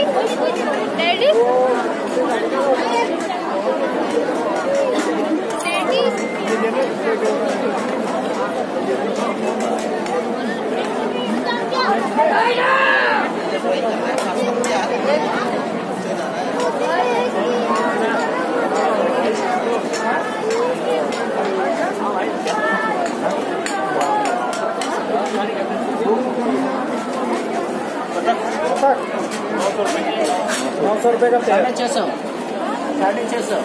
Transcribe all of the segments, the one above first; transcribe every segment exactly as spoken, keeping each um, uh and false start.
daddy नौ सौ रुपये का साढ़े छः सौ साढ़े छः सौ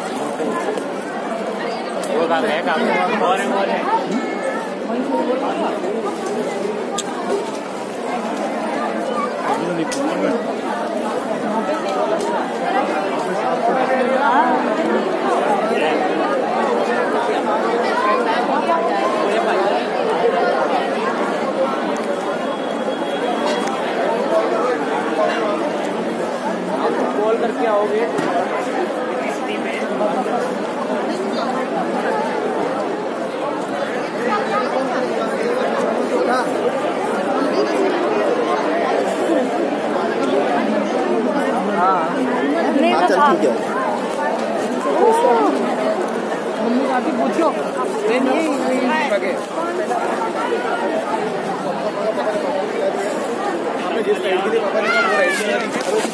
वो काम है काम और और है कॉल करके आओगे हाँ चल ठीक है मम्मी काफी पूछो नहीं